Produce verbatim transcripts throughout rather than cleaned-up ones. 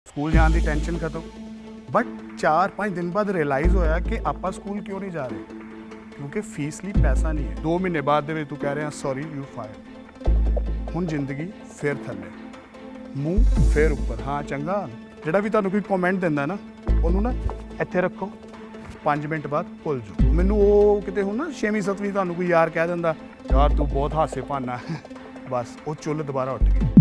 School जाने की tension खत्म। बट चार पाँच दिन बाद रियलाइज़ होया कि आपां स्कूल क्यों नहीं जा रहे, क्योंकि फीस लिए पैसा नहीं है। दो महीने बाद दे विच तू कह रहे हैं सॉरी यू फायर। हुण जिंदगी फिर थल्ले, मूँह फिर उपर। हाँ चंगा, जिहड़ा भी तुहानूं कोई कॉमेंट दिंदा ना उहनूं ना इत्थे रखो, पाँच मिनट बाद भुल जाओ। मैनूं वो किते हुण ना छेवीं सत्तवीं तुहानूं कोई यार कह दिंदा यार तू बहुत हासे भाना बस वो चुੱਲ दोबारा उठ गई।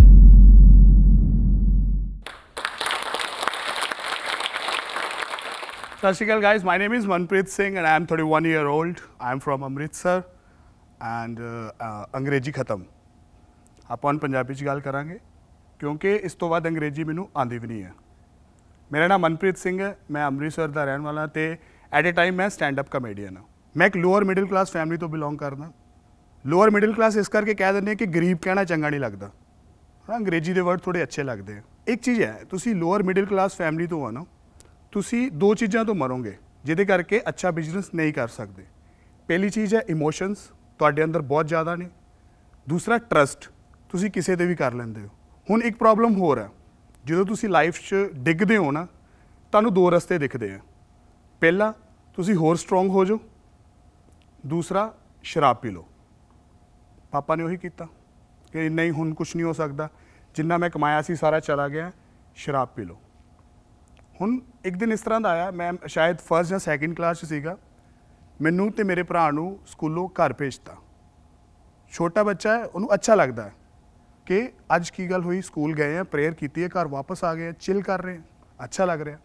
Sat Shri Akal guys, my name is Manpreet Singh and I am thirty one year old. I am from Amritsar and अंग्रेजी खत्म। ਆਪਾਂ ਹੁਣ ਪੰਜਾਬੀ 'ਚ ਗੱਲ ਕਰਾਂਗੇ क्योंकि इस तो बाद अंग्रेजी मैनू आती भी नहीं है। मेरा नाम मनप्रीत सिंह है, मैं अमृतसर का रहने वाला तो एट ए टाइम मैं स्टैंड अप कॉमेडियन हाँ। मैं एक लोअर मिडिल क्लास फैमिली तो बिलोंग करना। लोअर मिडिल क्लास इस करके कह दें कि गरीब कहना चंगा नहीं लगता, हाँ अंग्रेजी के वर्ड थोड़े अच्छे लगते हैं। एक चीज़ है, तुसी लोअर मिडिल क्लास फैमिली तो हो ना, तुसी दो चीज़ों तो मरोगे जिहदे करके अच्छा बिजनेस नहीं कर सकते। पहली चीज़ है इमोशनस तुहाडे अंदर बहुत ज़्यादा ने। दूसरा ट्रस्ट, तुसी किसी दे भी कर लेंदे हो। हुण एक प्रॉब्लम होर है, जो तुसी लाइफ च डिगदे हो ना, तुहानूं दो रस्ते दिखते हैं। पहला तुसी होर स्ट्रोंग हो जाओ, दूसरा शराब पी लो। पापा ने वही किया कि नहीं हुण कुछ नहीं हो सकता, जिन्ना मैं कमाया सी सारा चला गया, शराब पी लो। हुण एक दिन इस तरह का आया, मैं शायद फर्स्ट या सैकेंड क्लास सीगा, मैनू तो मेरे भरा नूं स्कूलों घर भेजता। छोटा बच्चा है, उन्होंने अच्छा लगता है कि अज की गल हुई, स्कूल गए हैं, प्रेयर की है, घर वापस आ गए, चिल कर रहे हैं, अच्छा लग रहा।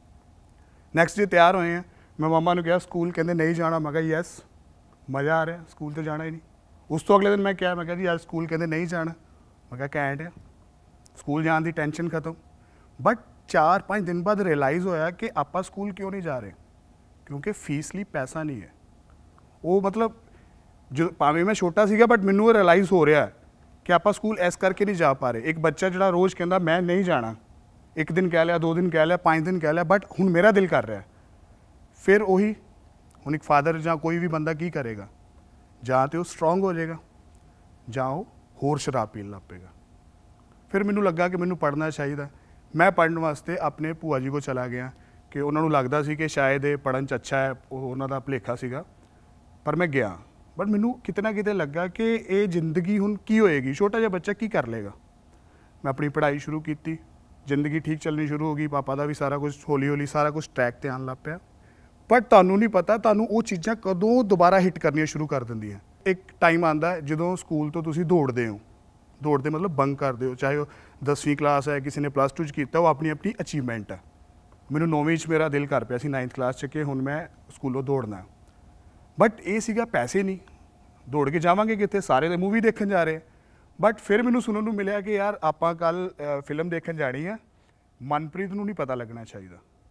नैक्सट डे तैयार होए हैं, मैं मम्मा ने कहा स्कूल, कहते नहीं जाना। मैं कहा यस मज़ा आ रहा, स्कूल तो जाना ही नहीं। उस तो अगले दिन मैं क्या मैं कहा जी यार स्कूल, कहते नहीं जाना। मैं कहा कैंट है, स्कूल जाने की टेंशन खत्म। बट चार पाँच दिन बाद रियलाइज़ होया कि आपां स्कूल क्यों नहीं जा रहे, क्योंकि फीस लिए पैसा नहीं है। वो मतलब जो भावें मैं छोटा सीगा, बट मैनू रियलाइज़ हो रहा है कि आप स्कूल इस करके नहीं जा पा रहे। एक बच्चा जो रोज़ कहता मैं नहीं जाना, एक दिन कह लिया, दो दिन कह लिया, पाँच दिन कह लिया, बट हुण मेरा दिल कर रहा है। फिर वही हुण एक फादर या कोई भी बंदा की करेगा, जां तो स्ट्रोंग हो जाएगा जां वो होर शराब पीन लग पेगा। फिर मैनू लगा कि मैनू पढ़ना चाहिए। मैं पढ़ने वास्ते अपने भूआ जी को चला गया कि उन्होंने लगता सी कि शायद ये पढ़न च अच्छा है, उन्होंने भुलेखा सीगा। पर मैं गया, बट मैनू किते ना किते लगा कि ये जिंदगी हुण की होएगी, छोटा जिहा बच्चा की कर लेगा। मैं अपनी पढ़ाई शुरू की, जिंदगी ठीक चलनी शुरू हो गई। पापा का भी सारा कुछ हौली हौली सारा कुछ ट्रैक ते आन लग पिया। बट तुहानूं नहीं पता तुहानूं वो चीज़ां कदों दोबारा हिट करनियां शुरू कर दिंदियां। एक टाइम आंदा जदों स्कूल तो तुसीं दौड़दे हो, दौड़दे मतलब बंक करदे हो, चाहे वो दसवीं क्लास है, किसी ने प्लस टू च कीता, वो अपनी अपनी अचीवमेंट है। मैनूं नौवीं च मेरा दिल कर पिया सी नाइन्थ क्लास च कि हुण मैं स्कूलों दौड़ना है। बट ये सीगा पैसे नहीं, दौड़ के जावांगे कितने, सारे तो मूवी देखने जा रहे हैं। बट फिर मैनू सुनने को मिला कि यार आपां कल फिल्म देखने जानी है, मनप्रीत नूं नहीं पता लगना चाहिए।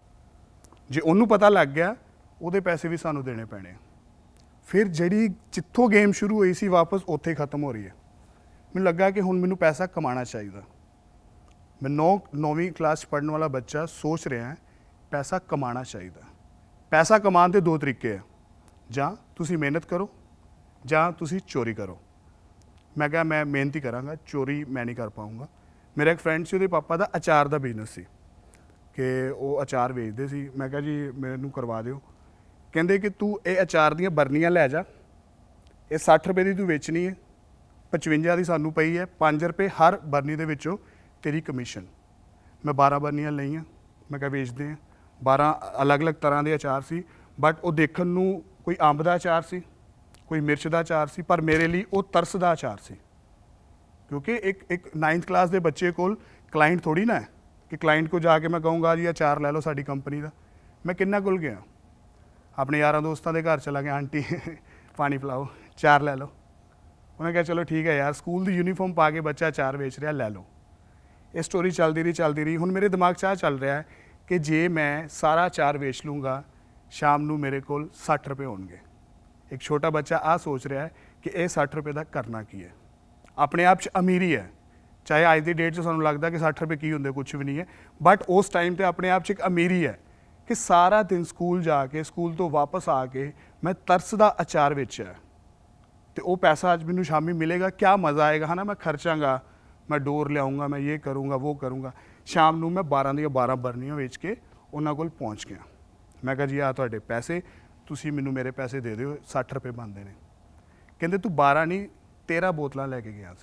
जे उन्होंने पता लग गया उहदे पैसे भी सानू देने पैने। फिर जिहड़ी जित्थों गेम शुरू हुई सी वापस उत्थे खत्म हो रही है। मैनूं लगा कि हुण मैनूं पैसा कमाना चाहिए। मैं नौ नौवीं क्लास पढ़ने वाला बच्चा सोच रहा है पैसा कमाना चाहिए। पैसा कमाने के दो तरीके हैं, जां तुसीं मेहनत करो जां तुसीं चोरी करो। मैं कहा मैं मेहनत ही करांगा, चोरी मैं नहीं कर पाऊँगा। मेरा एक फ्रेंड से, उसके पापा का अचार का बिजनेस सी कि वो अचार बेचते सी। मैं कहा जी मैनू करवा दिओ। कहते कि तू ये अचार दियाँ बरनियाँ लै जा, ये सठ रुपए की तू बेचनी है, पचवंजा की सानू पई है, पाँच रुपए हर बरनी के विचों तेरी कमीशन। मैं बारह बरनियाँ लईआं, मैं कहा बेचते हैं। बारह अलग अलग तरह के अचार सी, बट वो देखण नूं कोई अंब का अचार सी, कोई मिर्च का अचार सी, पर मेरे लिए वो तरस का अचार सी। क्योंकि एक एक नाइन्थ क्लास के बच्चे को क्लाइंट थोड़ी ना है कि क्लाइंट को जाके मैं कहूँगा जी अचार लै लो साडी कंपनी का। मैं किन्ना कोल गया, अपने यारां दोस्तां दे घर चला गया, आंटी पानी पिलाओ, चार लै लो। उन्हें कहा चलो ठीक है यार, स्कूल की यूनीफॉर्म पा के बच्चा अचार बेच रहा, लै लो। ये स्टोरी चलती रही चलती रही। हुण मेरे दिमाग च आ चल रहा है कि जे मैं सारा अचार बेच लूँगा, शाम नूं मेरे कोल सठ रुपए होणगे। एक छोटा बच्चा आ सोच रहा है कि यह सठ रुपए का करना की है। अपने आप च अमीरी है, चाहे अज की डेट सानूं लगदा कि सठ रुपए की होंदे, कुछ भी नहीं है, बट उस टाइम ते अपने आप च एक अमीरी है कि सारा दिन स्कूल जाके स्कूल तो वापस आके मैं तरस का अचार बेचा है। तो वो पैसा अज मैनूं शामी मिलेगा, क्या मज़ा आएगा है ना। मैं खर्चांगा, मैं डोर लियाऊँगा, मैं ये करूँगा वो करूँगा। शाम ਨੂੰ मैं बारह ਦੀਆਂ बारह ਬਰਨੀਆਂ ਵੇਚ ਕੇ ਉਹਨਾਂ ਕੋਲ ਪਹੁੰਚ ਗਿਆ। ਮੈਂ ਕਿਹਾ ਜੀ ਆ ਤੁਹਾਡੇ ਪੈਸੇ, ਤੁਸੀਂ ਮੈਨੂੰ ਮੇਰੇ ਪੈਸੇ ਦੇ ਦਿਓ, ਸੱਠ ਰੁਪਏ ਬਣਦੇ ਨੇ। ਕਹਿੰਦੇ ਤੂੰ बारह नहीं तेरह ਬੋਤਲਾਂ ਲੈ ਕੇ ਗਿਆ ਸੀ।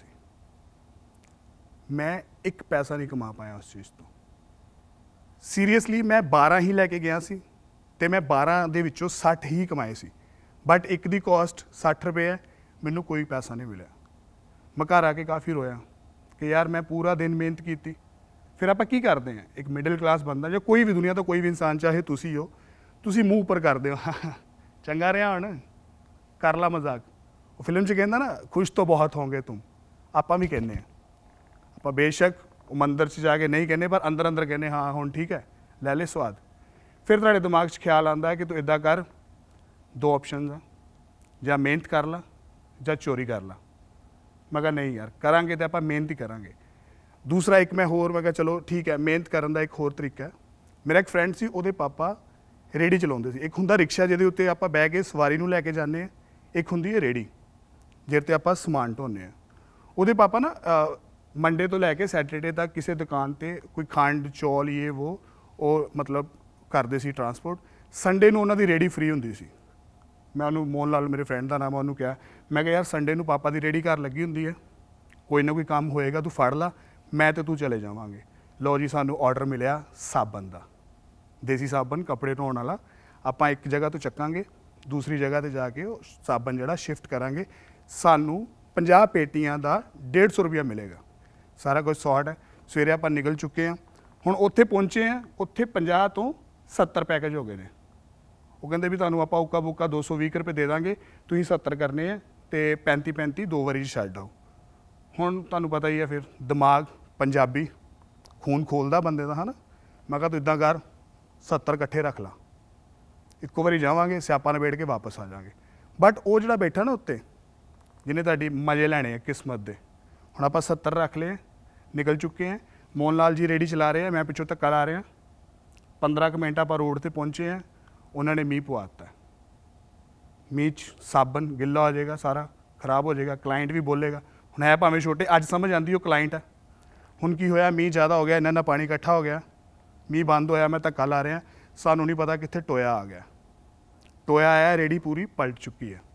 मैं एक पैसा नहीं कमा पाया उस चीज़ तो। सीरीयसली मैं बारह ही लैके गया सी ते मैं बारह दे विचों सठ ही कमाए सी, बट एक दी कॉस्ट सठ रुपये है, मैनू कोई पैसा नहीं मिला। मैं घर आके काफ़ी रोया कि यार मैं पूरा दिन मेहनत की। फिर आप की करते हैं, एक मिडल क्लास बंदा या कोई भी दुनिया तो कोई भी इंसान, चाहे तुसी हो, तुसी मूँह उपर करते हो चंगा रहा हुण कर ला मजाक। वो फिल्म च कहंदा ना खुश तो बहुत होंगे तुम, आपां भी कहने आप बेशक मंदिर च जाके नहीं कहने, पर अंदर अंदर कहने हाँ हुण ठीक है लै ले स्वाद। फिर तुहाडे दिमाग च ख्याल आंदा है कि तू इदा कर, दो ऑप्शन आ, जां मेहनत कर ला जां चोरी कर ला। मैं कहा नहीं यार करांगे तो आपां मेहनत ही करांगे। दूसरा एक मैं होर मैं कहा चलो ठीक है मेहनत करन दा एक होर तरीका है। मेरा एक फ्रेंड सी, उहदे पापा रेहड़ी चलाउंदे सी। एक हुंदा रिक्शा जिहदे उत्ते आपां बह के सवारी नूं लैके जाने आ, एक हुंदी है रेहड़ी जिहदे ते आपां समान ढोने आ। उहदे पापा ना मंडे तो लैके सैटरडे तक किसी दुकान पे कोई खंड चौल ये वो और मतलब करते सी ट्रांसपोर्ट। संडे नूं उन्हां दी रेहड़ी फ्री हुंदी सी। मैं उन्होंने मोहन लाल मेरे फ्रेंड का नाम है, उन्होंने कहा मैं कहा यार संडे नूं पापा की रेहड़ी घर लगी हुंदी है, कोई ना कोई काम होएगा तू फड़ ला, मैं तो तू चले जावांगे। लो जी सानू ऑर्डर मिलिया साबन का, देसी साबन कपड़े धोने वाला। आपां एक जगह तो चक्कांगे, दूसरी जगह ते जाके साबन जिहड़ा शिफ्ट करांगे। सानू पचास पेटियां का डेढ़ सौ रुपया मिलेगा। सारा कुछ सॉर्ट है। सवेरे आप निकल चुके हैं, हुण उत्थे पहुंचे हैं, उत्थे पचास तो सत्तर पैकेज हो गए हैं। वो कहते भी तुहानूं आपां उक्का बुक्का दो सौ भी रुपये दे देंगे, तुसीं सत्तर करने हैं तो पैंती पैंती दो वारी छड्ड आओ। हुण तुहानूं पता ही है फिर दिमाग पंजाबी खून खोलदा बंदे दा, है ना। मैं कहा तू इदां कर सत्तर इकट्ठे रख ला, इक्को वारी जावांगे स्यापा नबेड़ के वापस आ जाएंगे। बट वो जिहड़ा बैठा ना उत्ते जिन्हें तुहाडी मजे लैणे आ किस्मत दे, हुण आपां सत्तर रख ले, निकल चुके हैं। मोहन लाल जी रेहड़ी चला रहे हैं, मैं पिछों धक्का ला रहा। पंद्रह क मिनट आप रोड पर पहुँचे हैं, उन्होंने मीह पवाता। मीह साबन गिला हो जाएगा, सारा खराब हो जाएगा, क्लाइंट भी बोलेगा। हुण है भावें छोटे, अज समझ आती वो क्लाइंट है। हुण की होया, मीह ज़्यादा हो गया, इन्ना इन्ना पानी इकट्ठा हो गया, मीह बंद होया, मैं धक्का ला रहा, सानू नहीं पता कित्थे टोया आ गया। टोया आया, रेहड़ी पूरी पलट चुकी है।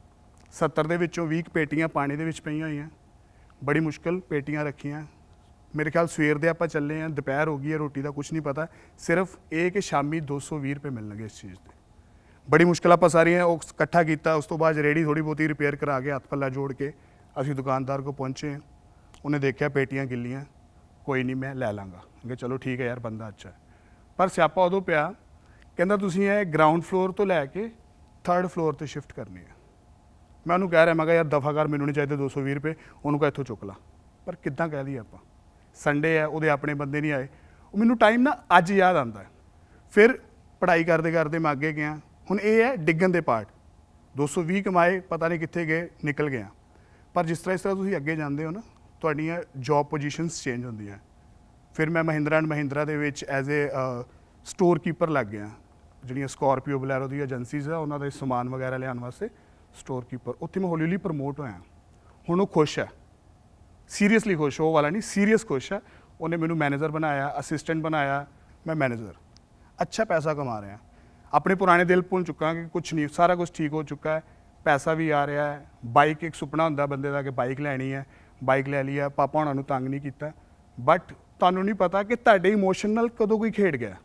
सत्तर दे विचों बीस पेटियां पानी दे विच पईयां होईयां, बड़ी मुश्किल पेटियां रखियां। मेरे ख्याल सवेर दे आपां चले हैं, दोपहर हो गई है, रोटी का कुछ नहीं पता। सिर्फ ये कि शामी दो सौ भी रुपये मिलणगे इस चीज़ के। बड़ी मुश्किल आपां सारियां इकट्ठा किया। उस तो बाद रेहड़ी थोड़ी बहुती रिपेयर करा के हथ पल्ला जोड़ के असीं दुकानदार को पहुँचे हैं। उन्हें देखा पेटियां गिलियां, कोई नहीं मैं लै लाँगा। कि चलो ठीक है यार बंदा अच्छा है। पर स्यापा उदों पिया, कहंदा तुसीं ये ग्राउंड फ्लोर तो लैके थर्ड फ्लोर पर शिफ्ट करनी है। मैं उन्होंने कह रहा, मैं कहा यार दफा कर, मैनू नहीं चाहिए दो सौ भी रुपये, उन्होंने कहा इत्थों चुक ला। पर किद्दां कह दी आपां, संडे है, वो अपने बंदे नहीं आए। मैनू टाइम ना अज याद आता है। फिर पढ़ाई करते करते मैं अगे गया। हुण ये है डिगन दे पार्ट, दो सौ भी कमाए, पता नहीं कित्थे गए, निकल गया। पर जिस तरह इस तरह तुसीं अगे जाते हो ना, तुहाडीआं जॉब पोजीशनस चेंज होंदियां। फिर मैं महिंद्रा एंड महिंद्रा दे विच एज ए स्टोर कीपर लग गया। जिहड़ियां स्कॉर्पियो बलैरो दी एजेंसीज है, उन्हां दे समान वगैरह लियाउण वास्ते स्टोर कीपर। उत्थे मैं हौली हौली प्रमोट होया। हुण वो खुश है, सीरीयसली खुश, वो वाला नहीं, सीरीयस खुश है। उन्हें मैनू मैनेजर बनाया, असिस्टेंट बनाया, मैं मैनेजर। अच्छा पैसा कमा रहा। अपने पुराने दिल भुल चुका कि कुछ नहीं, सारा कुछ ठीक हो चुका है, पैसा भी आ रहा है। बाइक एक सुपना होंदा बंदे का कि बाइक लैनी है, बाइक लै ली है। पापा हुणां नूं तंग नहीं किया। बट तुहानूं नहीं पता कि तुहाडे इमोशन नाल कदों कोई खेड गया।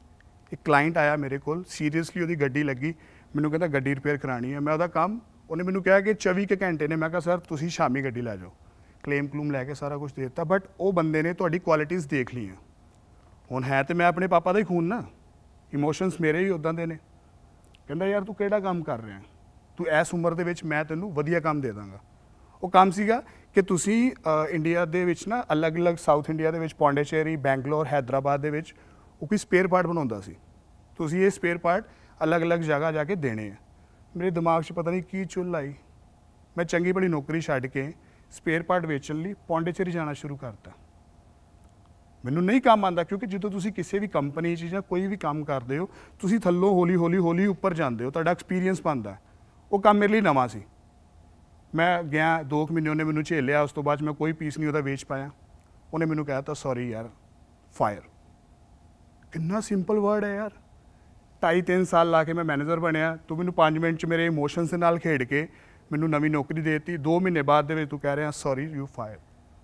एक क्लाइंट आया मेरे को, सीरीयसली उसकी गड्डी लगी, मैनू कहता गड्डी रिपेयर करानी है। मैं उसका काम, उन्हें मैनू कहा कि चौबीस के घंटे ने। मैं कहा सर तुसीं शामी गड्डी लै जाओ, क्लेम क्लूम लैके सारा कुछ दे दिता। बट वो बंदे ने तुहाडी क्वालिटीज़ देख ली हैं। हुण है तो मैं अपने पापा का ही खून ना, इमोशनस मेरे ही उदां दे ने। कहंदा यार तू किहड़ा काम कर रहा है, तू इस उम्र दे विच मैं तैनूं वधिया काम दे दांगा। वो काम सीगा कि तुसीं इंडिया दे विच ना अलग अलग साउथ इंडिया दे विच पौंडेचेरी, बैंगलोर, हैदराबाद दे विच वो कोई स्पेयर पार्ट बनाउंदा सी। तुसीं ये स्पेयर पार्ट अलग अलग जगह जाके देने हैं। मेरे दिमाग से पता नहीं की चुल आई, मैं चंगी भली नौकरी छड्ड के स्पेयर पार्ट वेचण लई पौंडेचेरी जाना शुरू करता। मैनूं नहीं काम आंदा, क्योंकि जो तुसीं किसी भी कंपनी च जां कोई भी काम करते हो, तुसीं थल्लों हौली हौली हौली उपर जाते हो, तुहाडा एक्सपीरियंस बनता है। वो काम मेरे लिए नवां सी। मैं गया दो महीने उन्हें मैनूं झेलिया, उस तो बाद मैं कोई पीस नहीं उहदा वेच पाया। उन्हें मैनूं कहता सॉरी यार फायर। कितना सिंपल वर्ड है यार। ढाई तीन साल ला के मैं मैनेजर बनया, तू मैनू पाँच मिनट च मेरे इमोशनस के नाल खेड के मैनू नवी नौकरी देती, दो महीने बाद दे विच तू कह रहा सॉरी यू फायर।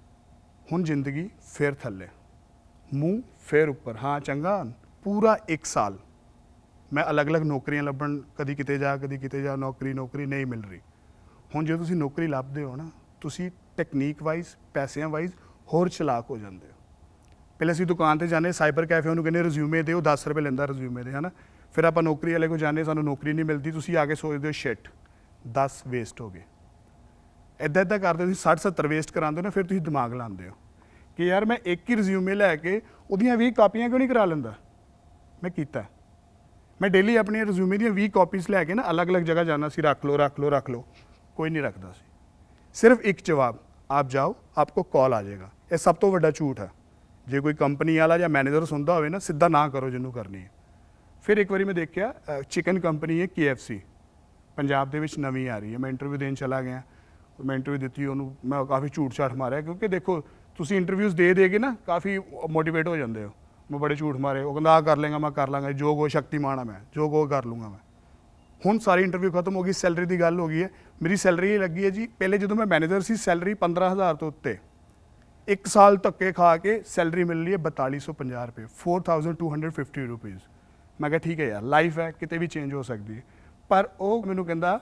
हुण जिंदगी फिर थल्ले, मूँह फिर उपर। हाँ चंगा, पूरा एक साल मैं अलग अलग नौकरियां लभण, कदी किते जा कदी किते जा, नौकरी नौकरी नहीं मिल रही। हुण जो तुसीं नौकरी लभदे हो ना, तुसीं टैकनीक वाइज पैसिਆਂ वाइज होर चलाक हो जाते हो। पहले असीं दुकान ते जाने, साइबर कैफे उन्होंने कहने रिज्यूमे दे, दस रुपये लैंदा रिज्यूमे दे, है ना। फिर आप नौकरी वाले को जाने, सानू नौकरी नहीं मिलती, तुसीं आके सोचते हो शिट दस वेस्ट हो गए। इदा इदा करते तुसीं सठ सत्तर वेस्ट कराते हो ना, फिर तुसीं दिमाग लाते हो कि यार मैं एक ही रिज्यूमे लैके उहदियां बीस कापियां क्यों नहीं करा लैंदा। मैं कीता, मैं डेली अपनी रिज्यूमे दी बीस कॉपीज़ लैके ना अलग अलग जगह जाना सी, रख लो रख लो रख लो, कोई नहीं रखता सी। सिर्फ एक जवाब, आप जाओ आपको कॉल आ जाएगा। ये सब तो वड्डा झूठ है। जे कोई कंपनी वाला या मैनेजर सुनता हो ना, सीधा ना करो जिन्हों करनी है। फिर एक बार मैं देखा चिकन कंपनी है के एफ सी, पंजाब दे विच नवीं आ रही है। मैं इंटरव्यू देने चला गया, मैं इंटरव्यू दी, उन्होंने मैं काफ़ी झूठ छाठ मारिया, क्योंकि देखो तुसीं इंटरव्यूज़ दे दे के ना काफ़ी मोटिवेट हो जाते हो। मैं बड़े झूठ मारे, वो कहता आ कर लेंगा, मैं कर लाँगा, जो गो शक्तिमान है मैं, जो गो कर लूँगा मैं। हुण सारी इंटरव्यू खत्म हो गई, सैलरी की गल हो गई है। मेरी सैलरी ये लगी है जी, पहले जो मैं मैनेजर सी सैलरी पंद्रह हज़ार तो उत्ते, एक साल धक्के खा के सैलरी मिल रही है बताली सौ पंजाह रुपये, four thousand two hundred fifty rupees. मैं कहा ठीक है यार, लाइफ है किते भी चेंज हो सकती है। पर वो मैनू कहता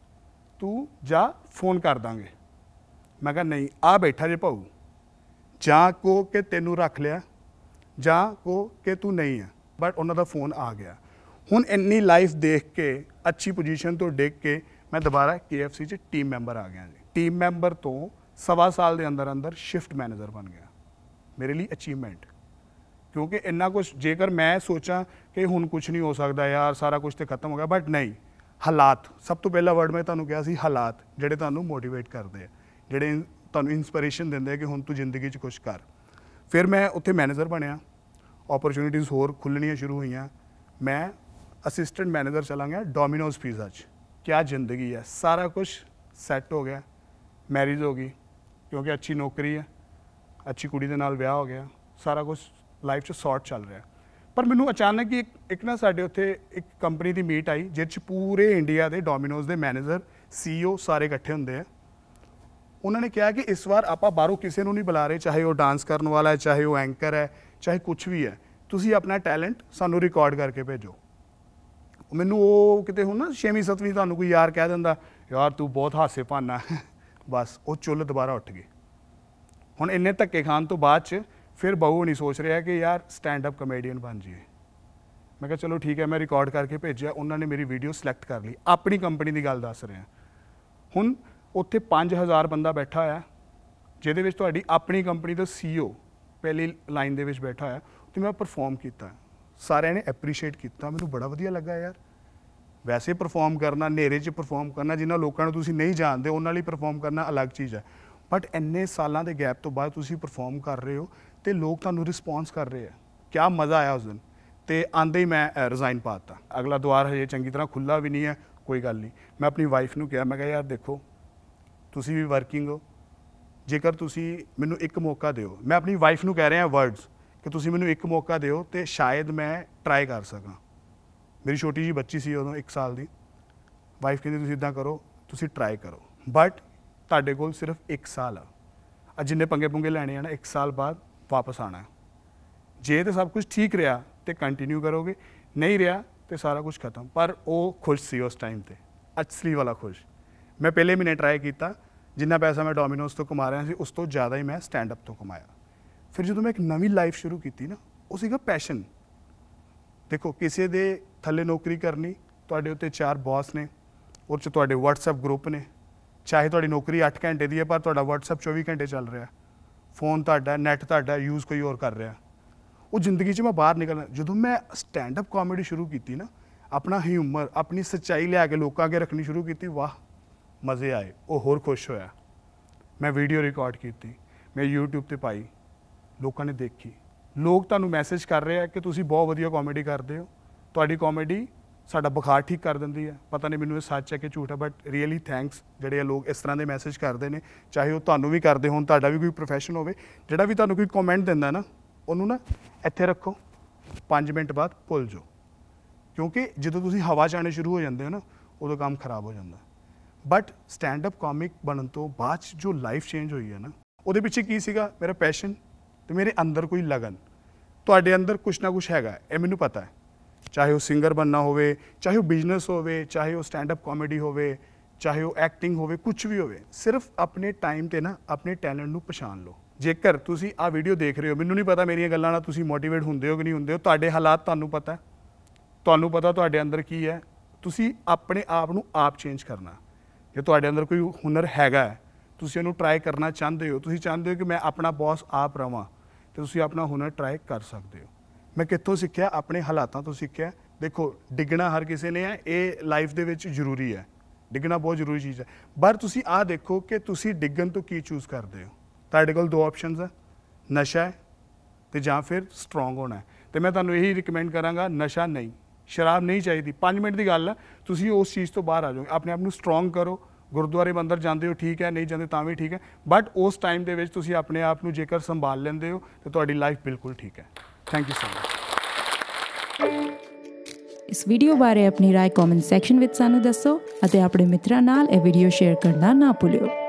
तू जा फोन कर देंगे। मैं कहा नहीं, आ बैठा जे भाऊ, जा को के तेनू रख लिया, जा को के तू नहीं है। बट उन्होंने फोन आ गया। हुण इन्नी लाइफ देख के, अच्छी पोजीशन तो डिग के मैं दोबारा के एफ सी च टीम मैंबर आ गया जी। टीम मैंबर तो सवा साल के अंदर अंदर शिफ्ट मैनेजर बन गया। मेरे लिए अचीवमेंट, क्योंकि इन्ना कुछ जेकर मैं सोचा कि हुण कुछ नहीं हो सकता यार, सारा कुछ तो खत्म हो गया, बट नहीं, हालात सब तो पहला वर्ड मैं तुहानूं कहा सी, हालात जिहड़े तुहानूं मोटिवेट करते हैं, जिहड़े तुहानूं इंस्पिरेशन दिंदे कि हुण तू जिंदगी च कुछ कर। फिर मैं उत्थे मैनेजर बनया, अपॉर्चुनिटीज़ होर खुलनियां शुरू हुई। मैं असिस्टेंट मैनेजर चला गया डोमिनोज पिज़्ज़ा च। क्या ज़िंदगी है, सारा कुछ सैट हो गया, मैरिज हो गई, क्योंकि अच्छी नौकरी है, अच्छी कुड़ी दे नाल विआह हो गया, सारा कुछ लाइफ च सॉर्ट चल रहा है। पर मैनू अचानक ही एक, एक ना साडे उत्थे एक कंपनी की मीट आई, जिस पूरे इंडिया के डोमिनोज के मैनेजर सी ई ओ सारे इकट्ठे होंगे हैं। उन्होंने कहा कि इस बार आप बाहरों किसी को नहीं बुला रहे, चाहे वो डांस करने वाला है, चाहे वो एंकर है, चाहे कुछ भी है, तुसी अपना टैलेंट सानू रिकॉर्ड करके भेजो। मैनू वो किते हो ना छेवीं सतवीं तुहानू कोई यार कह दिंदा यार तू बहुत हासे भाना बस वो चुल दोबारा उठ गई। हुण इन्ने धक्के खान तो बाद च फिर बहू नहीं सोच रहा कि यार स्टैंड अप कमेडियन बन जाइए। मैं कहा चलो ठीक है, मैं रिकॉर्ड करके भेजा, उन्होंने मेरी वीडियो सिलेक्ट कर ली। अपनी कंपनी की गल दस रहा। हुण उत्थे पाँच हज़ार बंदा बैठा है, जिहदे विच तुहाडी अपनी कंपनी का सी ई ओ पहली लाइन दे विच बैठा है, तो मैं परफॉर्म किया, सारे ने एप्रीशिएट किया, मैनू बड़ा वधिया लगा यार। वैसे परफॉर्म करना, नेरे च परफॉर्म करना, जिन्होंने लोगों को तुसीं नहीं जानते उन्होंने लिए परफॉर्म करना अलग चीज़ है। बट इन्ने सालों के गैप तो बाद तुसीं परफॉर्म कर रहे हो तो लोग तुहानू रिस्पॉन्स कर रहे हैं। क्या मज़ा आया उस दिन। तो आंदे ही मैं रिज़ाइन पाता। अगला द्वार हजे चंगी तरह खुला भी नहीं है, कोई गल नहीं। मैं अपनी वाइफ नूं कहा, मैं कहा यार देखो तुसीं भी वर्किंग हो, जेकर तुसीं मैनू एक मौका दिओ, मैं अपनी वाइफ नूं कह रहा वर्ड्स कि तुसीं मैनू एक मौका दिओ तो शायद मैं ट्राई कर सकां। मेरी छोटी जी बच्ची सी उदों एक साल की, वाइफ कहती तुसीं इदां करो, तुसीं ट्राई करो, बट तुहाडे कोल सिर्फ एक साल आ, जिन्ने पंगे पुंगे लैणे आ ना एक साल बाद वापस आना। जे तो सब कुछ ठीक रहा तो कंटिन्यू करोगे, नहीं रहा तो सारा कुछ खत्म। पर वो खुश सी उस टाइम पर, असली वाला खुश। मैं पहले महीने ट्राई किया, जिन्ना पैसा मैं डोमिनोज तो कमा रहा सी उस तो ज़्यादा ही मैं स्टैंड अप तो कमाया। फिर जो मैं एक नवी लाइफ शुरू की ना, वो सीगा पैशन। देखो किसी दे थले नौकरी करनी, तुहाडे उत्ते चार बॉस ने, उस तुहाडे व्हाट्सएप ग्रुप ने, चाहे तुहाडी नौकरी अठ घंटे की है पर तुहाडा व्हाट्सएप चौबी घंटे चल रहा, फोन तुहाडा, नैट तुहाडा यूज़ कोई और कर रहा। वो जिंदगी च मैं बाहर निकलना, जो मैं स्टैंड अप कॉमेडी शुरू की ना, अपना ह्यूमर, अपनी सच्चाई लिया के लोगों अगे रखनी शुरू की, वाह मज़े आए, वो होर खुश होया। मैं वीडियो रिकॉर्ड की, मैं यूट्यूब पर पाई, लोगों ने देखी, लोग तुहानू मैसेज कर रहे हैं कि तुसीं बहुत वधिया कॉमेडी करते हो, तुहाडी कॉमेडी साडा बुखार ठीक कर दिंदी है। पता नहीं मैनू ये सच है कि झूठ है, बट रियली थैंक्स जिहड़े लोग इस तरह के मैसेज करते हैं, चाहे वो तुहानू भी करते होण, तुहाडा भी कोई प्रोफैशन होवे, जिहड़ा भी तुहानू कोई कॉमेंट दिंदा ना, ਉਹਨੂੰ ਨਾ ਇੱਥੇ ਰੱਖੋ, ਪੰਜ ਮਿੰਟ ਬਾਅਦ ਭੁੱਲ ਜਾਓ, ਕਿਉਂਕਿ ਜਦੋਂ ਤੁਸੀਂ ਹਵਾ 'ਚ ਆਉਣੇ ਸ਼ੁਰੂ ਹੋ ਜਾਂਦੇ ਹੋ ਨਾ ਉਦੋਂ ਕੰਮ ਖਰਾਬ ਹੋ ਜਾਂਦਾ। ਬਟ ਸਟੈਂਡ ਅਪ ਕਾਮਿਕ ਬਣਨ ਤੋਂ ਬਾਅਦ 'ਚ ਜੋ ਲਾਈਫ ਚੇਂਜ ਹੋਈ ਹੈ ਨਾ, ਉਹਦੇ ਪਿੱਛੇ ਕੀ ਸੀਗਾ? ਮੇਰਾ ਪੈਸ਼ਨ ਤੇ ਮੇਰੇ ਅੰਦਰ ਕੋਈ ਲਗਨ। ਤੁਹਾਡੇ ਅੰਦਰ ਕੁਛ ਨਾ ਕੁਛ ਹੈਗਾ, ਇਹ ਮੈਨੂੰ ਪਤਾ ਹੈ। ਚਾਹੇ ਉਹ ਸਿੰਗਰ ਬਣਨਾ ਹੋਵੇ, ਚਾਹੇ ਉਹ ਬਿਜ਼ਨਸ ਹੋਵੇ, ਚਾਹੇ ਉਹ ਸਟੈਂਡ ਅਪ ਕਾਮੇਡੀ ਹੋਵੇ, ਚਾਹੇ ਉਹ ਐਕਟਿੰਗ ਹੋਵੇ, ਕੁਛ ਵੀ ਹੋਵੇ, ਸਿਰਫ ਆਪਣੇ ਟਾਈਮ 'ਤੇ ਨਾ ਆਪਣੇ ਟੈਲੈਂਟ ਨੂੰ ਪਛਾਣ ਲਓ। ਜੇਕਰ ਤੁਸੀਂ ਆਹ ਵੀਡੀਓ ਦੇਖ ਰਹੇ ਹੋ, ਮੈਨੂੰ ਨਹੀਂ ਪਤਾ ਮੇਰੀਆਂ ਗੱਲਾਂ ਨਾਲ ਤੁਸੀਂ ਮੋਟੀਵੇਟ ਹੁੰਦੇ ਹੋ ਕਿ ਨਹੀਂ ਹੁੰਦੇ ਹੋ, ਤੁਹਾਡੇ ਹਾਲਾਤ ਤੁਹਾਨੂੰ ਪਤਾ, ਤੁਹਾਨੂੰ ਪਤਾ ਤੁਹਾਡੇ ਅੰਦਰ ਕੀ ਹੈ। ਤੁਸੀਂ ਆਪਣੇ ਆਪ ਨੂੰ ਆਪ ਚੇਂਜ ਕਰਨਾ। ਜੇ ਤੁਹਾਡੇ ਅੰਦਰ ਕੋਈ ਹੁਨਰ ਹੈਗਾ ਹੈ, ਤੁਸੀਂ ਉਹਨੂੰ ਟਰਾਈ ਕਰਨਾ ਚਾਹੁੰਦੇ ਹੋ, ਤੁਸੀਂ ਚਾਹੁੰਦੇ ਹੋ ਕਿ ਮੈਂ ਆਪਣਾ ਬੌਸ ਆਪ ਰਵਾਂ, ਤੇ ਤੁਸੀਂ ਆਪਣਾ ਹੁਨਰ ਟਰਾਈ ਕਰ ਸਕਦੇ ਹੋ। ਮੈਂ ਕਿੱਥੋਂ ਸਿੱਖਿਆ? ਆਪਣੇ ਹਾਲਾਤਾਂ ਤੋਂ ਸਿੱਖਿਆ। ਦੇਖੋ, ਡਿੱਗਣਾ ਹਰ ਕਿਸੇ ਨੇ ਹੈ, ਇਹ ਲਾਈਫ ਦੇ ਵਿੱਚ ਜ਼ਰੂਰੀ ਹੈ, ਡਿੱਗਣਾ ਬਹੁਤ ਜ਼ਰੂਰੀ ਚੀਜ਼ ਹੈ। ਪਰ ਤੁਸੀਂ ਆਹ ਦੇਖੋ ਕਿ ਤੁਸੀਂ ਡਿੱਗਣ ਤੋਂ ਕੀ ਚੂਜ਼ ਕਰਦੇ ਹੋ। ਤੁਹਾਡੇ ਕੋਲ ਦੋ ਆਪਸ਼ਨਸ ਹੈ, ਨਸ਼ਾ ਹੈ ਤੇ ਜਾਂ ਫਿਰ ਸਟਰੋਂਗ ਹੋਣਾ ਹੈ। ਤੇ ਮੈਂ ਤੁਹਾਨੂੰ ਇਹੀ ਰਿਕਮੈਂਡ ਕਰਾਂਗਾ, ਨਸ਼ਾ ਨਹੀਂ, ਸ਼ਰਾਬ ਨਹੀਂ ਚਾਹੀਦੀ। ਪੰਜ ਮਿੰਟ ਦੀ ਗੱਲ ਹੈ, ਤੁਸੀਂ ਉਸ ਚੀਜ਼ ਤੋਂ ਬਾਹਰ ਆ ਜਾਓਗੇ। ਆਪਣੇ ਆਪ ਨੂੰ ਸਟਰੋਂਗ ਕਰੋ। ਗੁਰਦੁਆਰੇ ਮੰਦਰ ਜਾਂਦੇ ਹੋ ਠੀਕ ਹੈ, ਨਹੀਂ ਜਾਂਦੇ ਤਾਂ ਵੀ ਠੀਕ ਹੈ, ਬਟ ਉਸ ਟਾਈਮ ਦੇ ਵਿੱਚ ਤੁਸੀਂ ਆਪਣੇ ਆਪ ਨੂੰ ਜੇਕਰ ਸੰਭਾਲ ਲੈਂਦੇ ਹੋ ਤਾਂ ਤੁਹਾਡੀ ਲਾਈਫ ਬਿਲਕੁਲ ਠੀਕ ਹੈ। Thank you so much. ਇਸ ਵੀਡੀਓ ਬਾਰੇ ਆਪਣੀ ਰਾਏ ਕਮੈਂਟ ਸੈਕਸ਼ਨ ਵਿੱਚ ਸਾਨੂੰ ਦੱਸੋ ਅਤੇ ਆਪਣੇ ਮਿੱਤਰਾਂ ਨਾਲ ਇਹ ਵੀਡੀਓ ਸ਼ੇਅਰ ਕਰਨਾ ਨਾ ਭੁੱਲਿਓ।